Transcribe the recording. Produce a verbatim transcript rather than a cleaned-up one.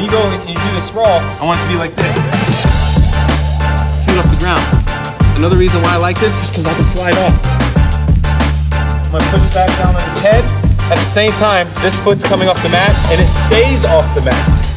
you go and you do the sprawl, I want it to be like this. Feet off the ground. Another reason why I like this is because I can slide off. I'm gonna put it back down on his head. At the same time, this foot's coming off the mat and it stays off the mat.